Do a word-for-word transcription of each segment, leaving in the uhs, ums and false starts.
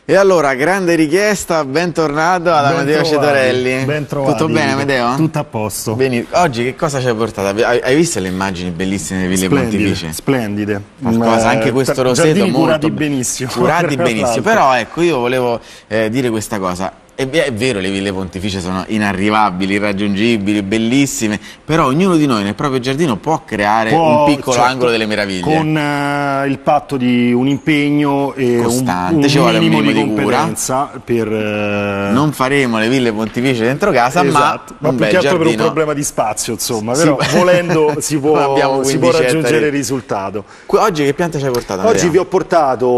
E allora, grande richiesta, bentornato ad Amedeo Cetorelli. Ben trovato. Tutto bene, Amedeo? Tutto a posto. Bene. Oggi che cosa ci hai portato? Hai, hai visto le immagini bellissime delle Ville Pontificie? Splendide. Qualcosa, anche questo roseto molto curati benissimo. Curati benissimo. Però ecco, io volevo eh, dire questa cosa. È, è vero, le Ville Pontificie sono inarrivabili, irraggiungibili, bellissime, però ognuno di noi nel proprio giardino può creare può, un piccolo certo, angolo delle meraviglie. Con uh, il patto di un impegno e costante, un, un ci vuole minimo, un minimo di, di competenza cura. Per, uh... Non faremo le Ville Pontificie dentro casa, esatto, ma, ma più che altro per un problema di spazio, insomma, sì, però volendo si può, si può raggiungere il risultato. Oggi che pianta ci hai portato? Oggi Andrea? Vi ho portato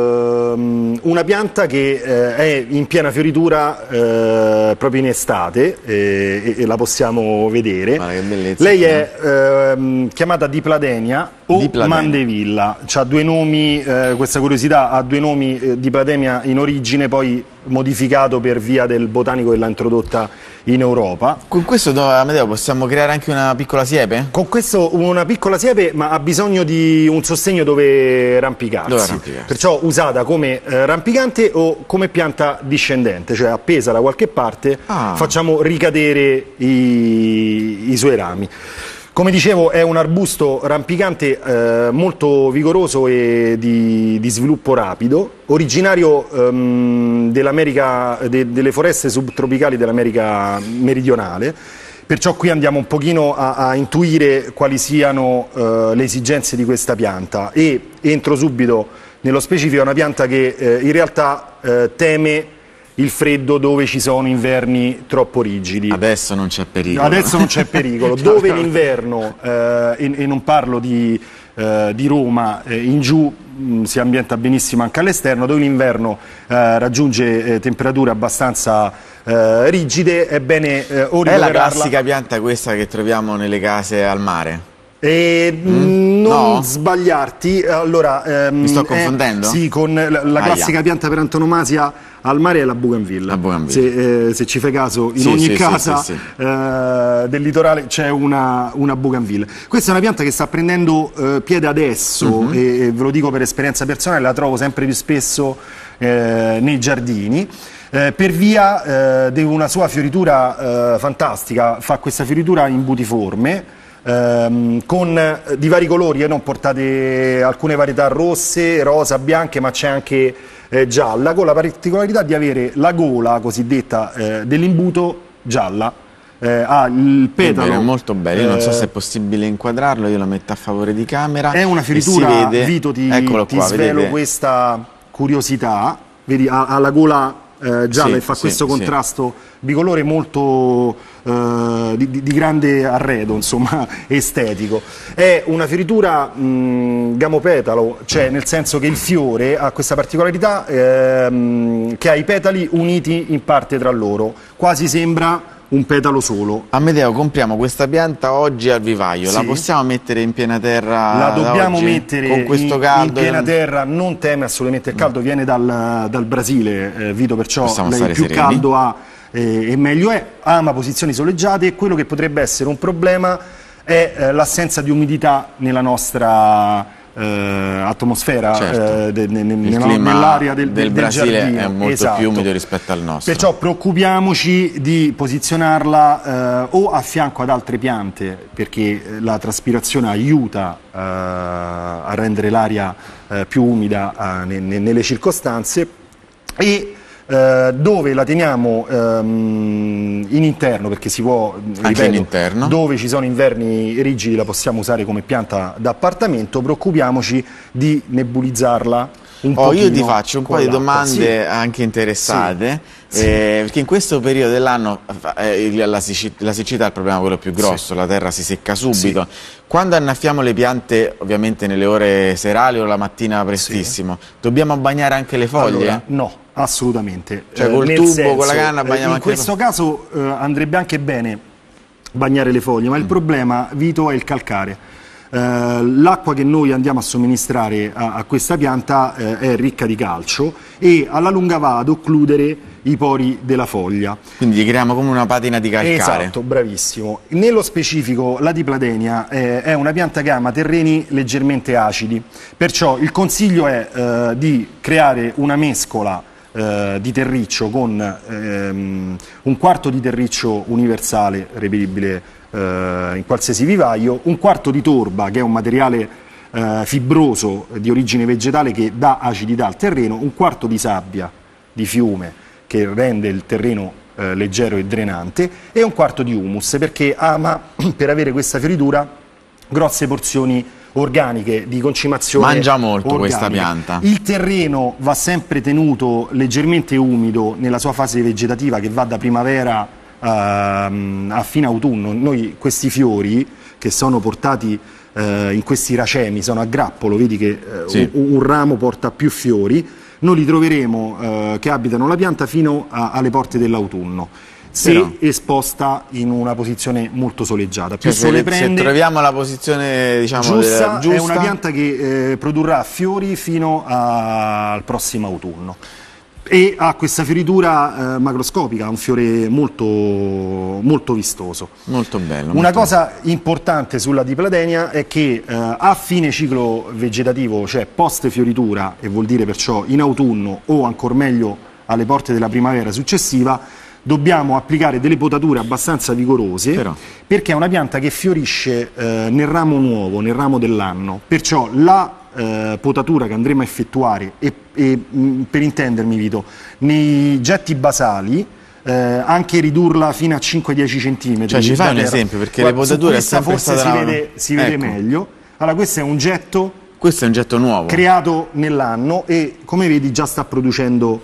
uh, una pianta che uh, è in piena fioritura uh, proprio in estate eh, e, e la possiamo vedere. Guarda, che bellezza. Lei è eh, chiamata Dipladenia o Dipladenia. Mandevilla, c'ha due nomi, eh, questa curiosità ha due nomi, eh, Dipladenia in origine, poi modificato per via del botanico che l'ha introdotta in Europa. Con questo, Amedeo, possiamo creare anche una piccola siepe? Con questo una piccola siepe, ma ha bisogno di un sostegno dove rampicarsi, dove rampicarsi. Perciò usata come eh, rampicante o come pianta discendente, cioè appesa da qualche parte, ah. facciamo ricadere i, i suoi rami. Come dicevo, è un arbusto rampicante eh, molto vigoroso e di, di sviluppo rapido, originario ehm, dell'America, de, delle foreste subtropicali dell'America meridionale. Perciò qui andiamo un pochino a, a intuire quali siano eh, le esigenze di questa pianta e entro subito nello specifico. È una pianta che eh, in realtà eh, teme il freddo dove ci sono inverni troppo rigidi. Adesso non c'è pericolo. Adesso non c'è pericolo. Dove l'inverno, eh, e, e non parlo di, eh, di Roma, eh, in giù mh, si ambienta benissimo anche all'esterno, dove l'inverno eh, raggiunge eh, temperature abbastanza eh, rigide, è bene eh, o È la classica pianta questa che troviamo nelle case al mare? E mm, non no. sbagliarti, allora ehm, mi sto confondendo? Eh, sì, con la, la classica pianta per antonomasia al mare è la bougainville. La bougainville. Se, eh, se ci fai caso, in sì, ogni sì, casa sì, sì, sì. Eh, del litorale c'è una, una bougainville. Questa è una pianta che sta prendendo eh, piede adesso, uh-huh. e, e ve lo dico per esperienza personale, la trovo sempre più spesso eh, nei giardini. Eh, per via eh, di una sua fioritura eh, fantastica, fa questa fioritura in butiforme. Ehm, con eh, di vari colori, eh, non portate alcune varietà rosse, rosa, bianche, ma c'è anche eh, gialla, con la particolarità di avere la gola cosiddetta eh, dell'imbuto gialla. Eh, ha il petalo, è molto bello, io non so se è possibile inquadrarlo, io lo metto a favore di camera. È una fioritura, si vede, Vito, ti, ti qua, svelo vedete? Questa curiosità, vedi, ha, ha la gola Eh, gialla, sì, e fa sì, questo contrasto sì. bicolore molto eh, di, di grande arredo, insomma, estetico. È una fioritura mh, gamopetalo, cioè nel senso che il fiore ha questa particolarità ehm, che ha i petali uniti in parte tra loro, quasi sembra un petalo solo. Amedeo, compriamo questa pianta oggi al vivaio, sì. La possiamo mettere in piena terra? La dobbiamo oggi? mettere con questo in, caldo? in piena terra, non teme assolutamente il caldo, no. Viene dal, dal Brasile, eh, Vito, perciò lei più sereni. caldo ha eh, e meglio è, ama posizioni soleggiate. Quello che potrebbe essere un problema è eh, l'assenza di umidità nella nostra Uh, atmosfera, certo. uh, de, ne, nell'aria del, del, del Brasile giardino. È molto esatto. più umido rispetto al nostro. Perciò preoccupiamoci di posizionarla uh, o a fianco ad altre piante, perché la traspirazione aiuta uh, a rendere l'aria uh, più umida uh, ne, ne, nelle circostanze, e Uh, dove la teniamo um, in interno, perché si può, anche ripeto, in interno. Dove ci sono inverni rigidi la possiamo usare come pianta d'appartamento. Preoccupiamoci di nebulizzarla un po'. Oh, io ti faccio un po' di domande, sì. anche interessate, sì. Eh, perché in questo periodo dell'anno eh, la, la siccità è il problema quello più grosso, sì. La terra si secca subito. Sì. Quando annaffiamo le piante, ovviamente nelle ore serali o la mattina prestissimo, sì. dobbiamo bagnare anche le foglie? Allora, no, assolutamente. Cioè col eh, tubo, senso, con la canna bagniamo in anche questo le caso eh, andrebbe anche bene bagnare le foglie, ma mm. il problema, Vito, è il calcare. Eh, l'acqua che noi andiamo a somministrare a, a questa pianta eh, è ricca di calcio e alla lunga va ad occludere i pori della foglia. Quindi gli creiamo come una patina di calcare. Esatto, bravissimo. Nello specifico la Dipladenia eh, è una pianta che ama terreni leggermente acidi, perciò il consiglio è eh, di creare una mescola eh, di terriccio con ehm, un quarto di terriccio universale reperibile eh, in qualsiasi vivaio, un quarto di torba che è un materiale eh, fibroso di origine vegetale che dà acidità al terreno, un quarto di sabbia di fiume che rende il terreno eh, leggero e drenante e un quarto di humus perché ama per avere questa fioritura grosse porzioni organiche di concimazione. Mangia molto organica. Questa pianta. Il terreno va sempre tenuto leggermente umido nella sua fase vegetativa che va da primavera uh, a fine autunno. Noi questi fiori che sono portati uh, in questi racemi, sono a grappolo, vedi che uh, sì. un, un ramo porta più fiori, noi li troveremo uh, che abitano la pianta fino a, alle porte dell'autunno. Se Però. esposta in una posizione molto soleggiata. Più cioè, sole se, prende, se troviamo la posizione diciamo, giusta, della, giusta, è una pianta che eh, produrrà fiori fino a, al prossimo autunno e ha questa fioritura eh, macroscopica, un fiore molto, molto vistoso. Molto bello. Una molto cosa bello. importante sulla dipladenia è che eh, a fine ciclo vegetativo, cioè post fioritura, e vuol dire perciò in autunno o ancor meglio alle porte della primavera successiva, dobbiamo applicare delle potature abbastanza vigorose. Però. Perché è una pianta che fiorisce eh, nel ramo nuovo, nel ramo dell'anno, perciò la eh, potatura che andremo a effettuare e, e mh, per intendermi Vito, nei getti basali eh, anche ridurla fino a cinque dieci centimetri. Cioè ci fai un esempio perché Guarda, le potature è sempre forse stata si una... vede, si vede ecco. meglio. Allora questo è un getto questo è un getto nuovo creato nell'anno e come vedi già sta producendo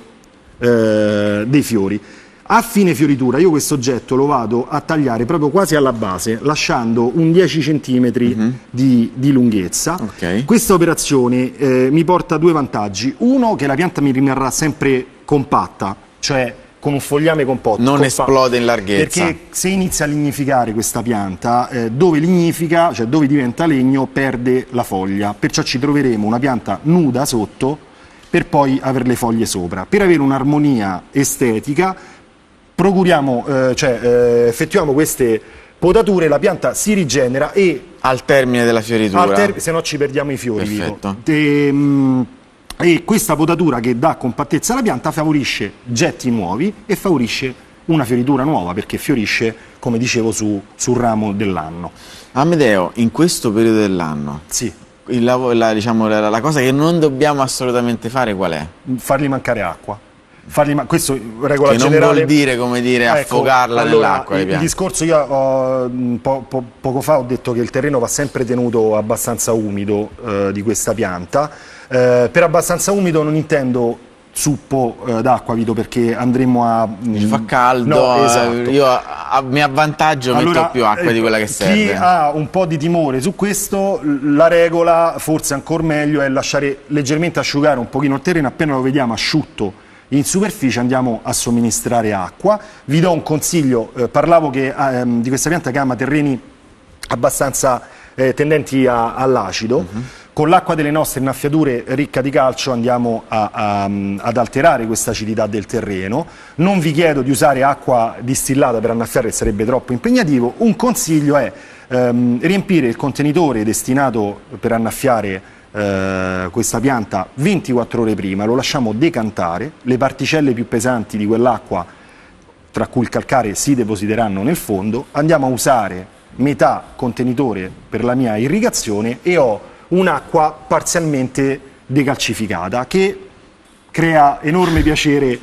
eh, dei fiori. A fine fioritura io questo oggetto lo vado a tagliare proprio quasi alla base, lasciando un dieci centimetri mm-hmm. di, di lunghezza. Okay. Questa operazione eh, mi porta a due vantaggi. Uno, che la pianta mi rimarrà sempre compatta, cioè con un fogliame compatto. Non compatto, esplode in larghezza. Perché se inizia a lignificare questa pianta, eh, dove lignifica, cioè dove diventa legno, perde la foglia. Perciò ci troveremo una pianta nuda sotto per poi avere le foglie sopra. Per avere un'armonia estetica, procuriamo, eh, cioè eh, effettuiamo queste potature, la pianta si rigenera e al termine della fioritura, ter se no ci perdiamo i fiori. Perfetto. E, mh, e questa potatura che dà compattezza alla pianta favorisce getti nuovi e favorisce una fioritura nuova perché fiorisce, come dicevo, su, sul ramo dell'anno. Amedeo, in questo periodo dell'anno sì. il lavoro, la, diciamo, la, la cosa che non dobbiamo assolutamente fare qual è? Fargli mancare acqua. Fargli ma questo regola che non generale. vuol dire, come dire, ecco, affogarla allora, nell'acqua. Il, il discorso, io ho, po, po, poco fa ho detto che il terreno va sempre tenuto abbastanza umido eh, di questa pianta. Eh, per abbastanza umido non intendo zuppo eh, d'acqua, Vito, perché andremo a... Ci fa caldo, no, esatto. io a, a, mi avvantaggio allora, metto più acqua eh, di quella che serve. Chi ha un po' di timore su questo, la regola, forse ancora meglio, è lasciare leggermente asciugare un pochino il terreno, appena lo vediamo asciutto in superficie andiamo a somministrare acqua. Vi do un consiglio, eh, parlavo che, ehm, di questa pianta che ama terreni abbastanza eh, tendenti all'acido. Uh-huh. Con l'acqua delle nostre innaffiature ricca di calcio andiamo a, a, ad alterare questa acidità del terreno. Non vi chiedo di usare acqua distillata per annaffiare, che sarebbe troppo impegnativo. Un consiglio è ehm, riempire il contenitore destinato per annaffiare Uh, questa pianta ventiquattro ore prima, lo lasciamo decantare, le particelle più pesanti di quell'acqua, tra cui il calcare, si depositeranno nel fondo, andiamo a usare metà contenitore per la mia irrigazione e ho un'acqua parzialmente decalcificata che crea enorme piacere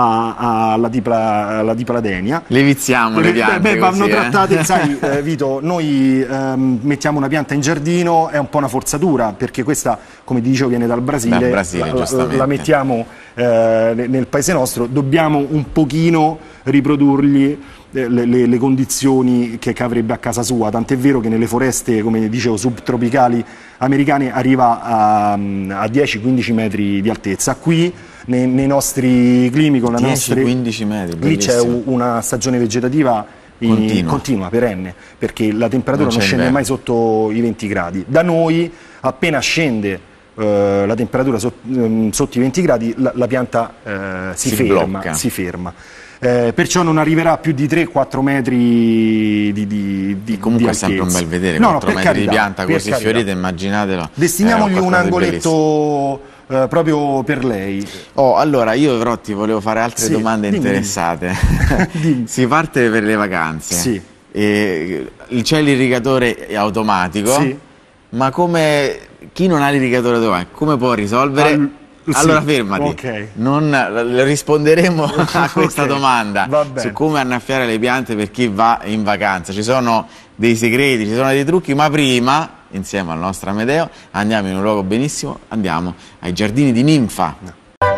alla dipladenia. Le viziamo le piante. Beh, vanno così, trattate, eh? sai eh, Vito, noi ehm, mettiamo una pianta in giardino, è un po' una forzatura, perché questa, come dicevo, viene dal Brasile, dal Brasile la, la, la mettiamo eh, nel paese nostro, dobbiamo un pochino riprodurgli le, le, le condizioni che, che avrebbe a casa sua, tant'è vero che nelle foreste, come dicevo, subtropicali americane arriva a, a dieci quindici metri di altezza. Qui nei, nei nostri climi con la nostra quindici metri, lì c'è una stagione vegetativa in, continua. continua, perenne, perché la temperatura non, non scende mai sotto i venti gradi. Da noi appena scende eh, la temperatura so, eh, sotto i venti gradi la, la pianta eh, si, si ferma, si ferma. Eh, perciò non arriverà più di tre quattro metri di, di, di comunque di è sempre un bel vedere no, quattro no, metri carità, di pianta così carità. fiorita, immaginatelo. Destiniamogli un angoletto eh, proprio per lei. Oh, allora io però ti volevo fare altre sì, domande dimmi, interessate. Dimmi. Si parte per le vacanze. Sì. C'è l'irrigatore automatico, sì. Ma come chi non ha l'irrigatore automatico, come può risolvere? Al... Allora sì, fermati, okay. Non risponderemo a questa okay, domanda su come annaffiare le piante per chi va in vacanza. Ci sono dei segreti, ci sono dei trucchi, ma prima, insieme al nostro Amedeo, andiamo in un luogo benissimo, andiamo ai giardini di Ninfa. No.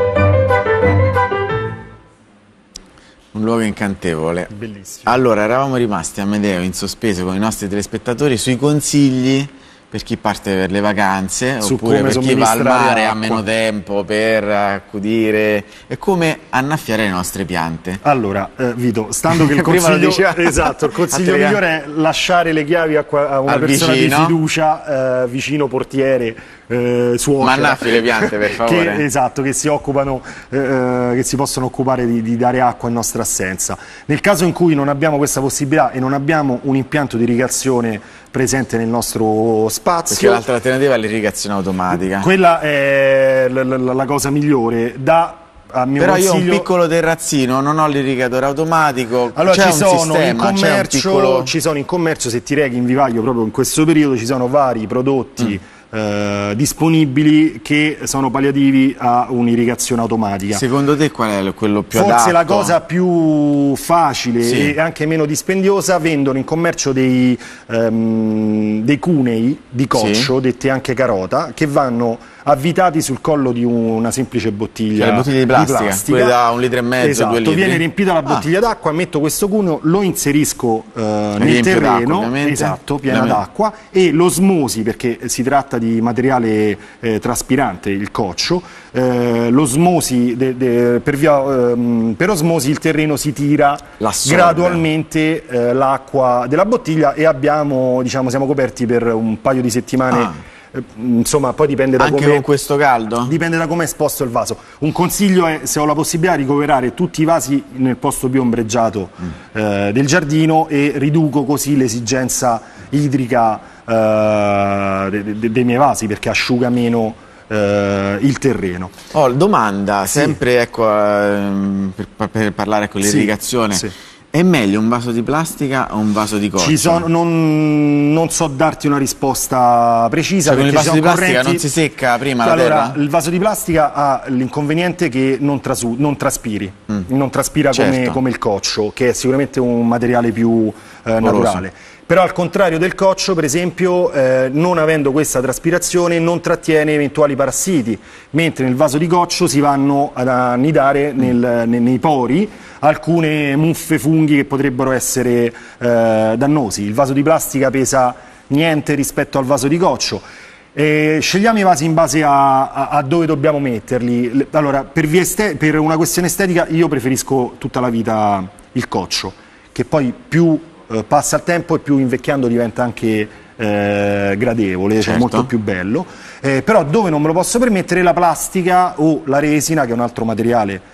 Un luogo incantevole. Bellissimo. Allora, eravamo rimasti, Amedeo, in sospeso con i nostri telespettatori sui consigli per chi parte per le vacanze, su oppure per chi va al mare, acqua. Ha meno tempo per accudire, e come annaffiare le nostre piante. Allora, eh, Vito, stando che il consiglio, esatto, il consiglio migliore è lasciare le chiavi a, a una al persona vicino. di fiducia, eh, vicino, portiere, eh, suocera. Ma annaffi le piante, per favore. Che, esatto, che si occupano, eh, che si possono occupare di, di dare acqua in nostra assenza. Nel caso in cui non abbiamo questa possibilità e non abbiamo un impianto di irrigazione presente nel nostro spazio, perché l'altra alternativa è l'irrigazione automatica. Quella è la, la, la cosa migliore. Da a mio Però consiglio... io ho un piccolo terrazzino, non ho l'irrigatore automatico. Allora ci un sono, sistema, in commercio, piccolo... ci sono in commercio, se ti rechi in vivaio proprio in questo periodo, ci sono vari prodotti mm. Eh, disponibili che sono palliativi a un'irrigazione automatica. Secondo te qual è quello più Forse adatto? la cosa più facile sì. e anche meno dispendiosa, vendono in commercio dei, um, dei cunei di coccio, sì. detti anche carota, che vanno avvitati sul collo di una semplice bottiglia, cioè, le bottiglie di plastica, di plastica. Quelle da un litro e mezzo, esatto, due litri. Viene riempita la bottiglia ah. d'acqua, metto questo cuneo, lo inserisco uh, nel terreno, esatto, piena d'acqua, e l'osmosi, perché si tratta di materiale eh, traspirante, il coccio, eh, l'osmosi per, eh, per osmosi il terreno si tira gradualmente eh, l'acqua della bottiglia, e abbiamo, diciamo, siamo coperti per un paio di settimane. Ah. Insomma, poi dipende da anche come, con questo caldo? Dipende da come è esposto il vaso. Un consiglio è, se ho la possibilità, ricoverare tutti i vasi nel posto più ombreggiato mm. eh, del giardino, e riduco così l'esigenza idrica eh, de, de, dei miei vasi, perché asciuga meno eh, il terreno. Oh, domanda, sì. sempre ecco, eh, per, per parlare con l'irrigazione. Sì, sì. È meglio un vaso di plastica o un vaso di coccio? Ci sono, non, non so darti una risposta precisa. Cioè, con il vaso di plastica correnti... non si secca prima allora, la terra? Il vaso di plastica ha l'inconveniente che non, trasu, non traspiri, mm. non traspira certo. come, come il coccio, che è sicuramente un materiale più eh, naturale. Però al contrario del coccio, per esempio, eh, non avendo questa traspirazione non trattiene eventuali parassiti, mentre nel vaso di coccio si vanno ad annidare nel, nei, nei pori alcune muffe, funghi che potrebbero essere eh, dannosi. Il vaso di plastica pesa niente rispetto al vaso di coccio. E scegliamo i vasi in base a, a, a dove dobbiamo metterli. Allora, per, per una questione estetica io preferisco tutta la vita il coccio, che poi più eh, passa il tempo e più invecchiando diventa anche eh, gradevole, certo. cioè molto più bello. Eh, però dove non me lo posso permettere, la plastica o la resina, che è un altro materiale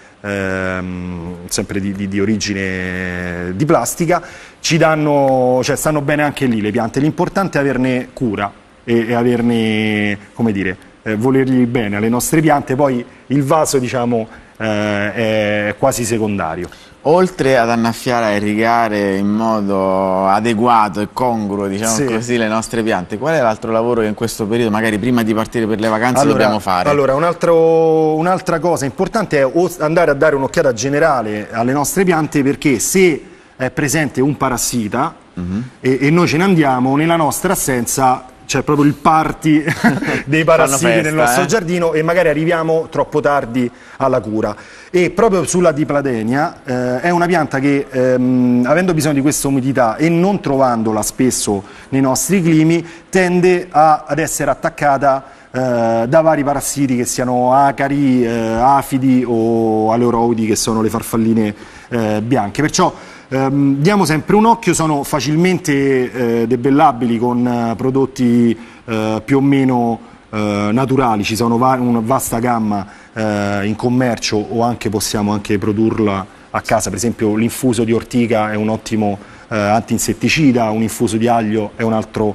Ehm, sempre di, di, di origine di plastica, ci danno, cioè stanno bene anche lì le piante. L'importante è averne cura e, e averne, come dire, eh, volergli bene alle nostre piante. Poi il vaso, diciamo, eh, è quasi secondario. Oltre ad annaffiare e irrigare in modo adeguato e congruo, diciamo sì. così, le nostre piante, qual è l'altro lavoro che in questo periodo, magari prima di partire per le vacanze, allora, dobbiamo fare? Allora, un'altra un cosa importante è andare a dare un'occhiata generale alle nostre piante, perché se è presente un parassita uh-huh. e, e noi ce ne andiamo, nella nostra assenza c'è proprio il party dei parassiti festa, nel nostro eh? giardino, e magari arriviamo troppo tardi alla cura. E proprio sulla dipladenia eh, è una pianta che, ehm, avendo bisogno di questa umidità e non trovandola spesso nei nostri climi, tende a, ad essere attaccata eh, da vari parassiti, che siano acari, eh, afidi o aleurodi, che sono le farfalline eh, bianche. Perciò Um, diamo sempre un occhio. Sono facilmente eh, debellabili con uh, prodotti uh, più o meno uh, naturali. Ci sono va una vasta gamma uh, in commercio, o anche possiamo anche produrla a casa. Per esempio l'infuso di ortica è un ottimo eh, antinsetticida, un infuso di aglio è un altro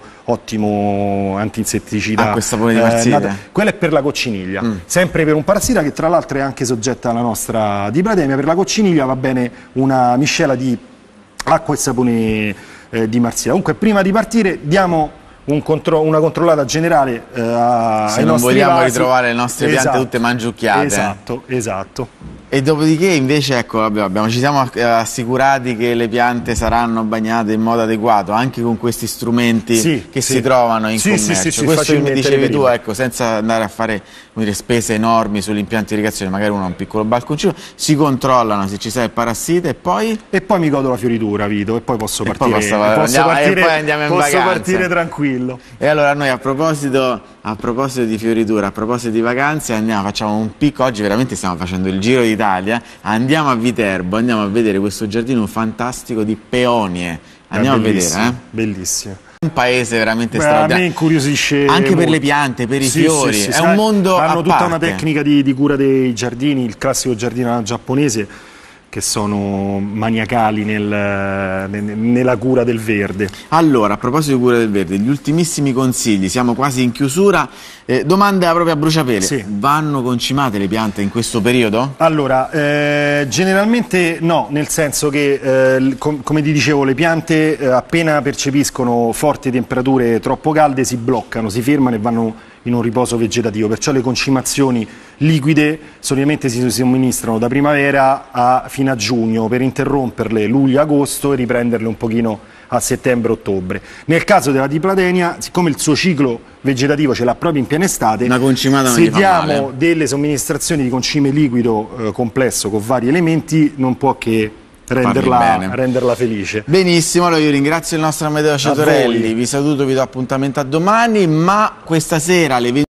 ottimo antinsetticida. Ah, quel sapone di marsite? Eh, quello è per la cocciniglia, mm. sempre per un parassita che tra l'altro è anche soggetta alla nostra diplademia. Per la cocciniglia va bene una miscela di acqua e sapone eh, di marsita. Comunque prima di partire diamo un contro una controllata generale eh, a, se ai non nostri vogliamo vasi. Ritrovare le nostre piante esatto, tutte mangiucchiate. Esatto, esatto. E dopodiché invece ecco, abbiamo, ci siamo assicurati che le piante saranno bagnate in modo adeguato anche con questi strumenti sì, che sì. si trovano in sì, commercio. Sì, sì, sì, questo che mi dicevi tu, ecco, senza andare a fare dire, spese enormi sugli impianti di irrigazione, magari uno ha un piccolo balconcino, si controllano se ci sia il parassita e poi... E poi mi godo la fioritura, Vito, e poi posso e partire, poi posso, posso andiamo, partire, e poi andiamo in posso vacanza. partire tranquillo. E allora noi a proposito, a proposito di fioritura, a proposito di vacanze, andiamo, facciamo un picco, oggi veramente stiamo facendo il giro d'Italia, andiamo a Viterbo, andiamo a vedere questo giardino fantastico di peonie, andiamo a vedere. Eh? Bellissimo. Un paese veramente Beh, straordinario. A me incuriosisce anche molto. per le piante, per i sì, fiori, sì, sì, è sì. un mondo Hanno a tutta parte. Una tecnica di, di cura dei giardini, il classico giardino giapponese, che sono maniacali nel, nel, nella cura del verde. Allora, a proposito di cura del verde, gli ultimissimi consigli, siamo quasi in chiusura, eh, domanda proprio a bruciapelo, sì. Vanno concimate le piante in questo periodo? Allora, eh, generalmente no, nel senso che, eh, com come ti dicevo, le piante eh, appena percepiscono forti temperature troppo calde si bloccano, si fermano e vanno in un riposo vegetativo, perciò le concimazioni liquide solitamente si somministrano da primavera a fino a giugno per interromperle luglio-agosto e riprenderle un pochino a settembre-ottobre. Nel caso della dipladenia, siccome il suo ciclo vegetativo ce l'ha proprio in piena estate, una concimata non se gli fa diamo male. delle somministrazioni di concime liquido eh, complesso con vari elementi non può che renderla, renderla felice. Benissimo, allora io ringrazio il nostro Amedeo Ciatorelli, vi saluto, vi do appuntamento a domani, ma questa sera alle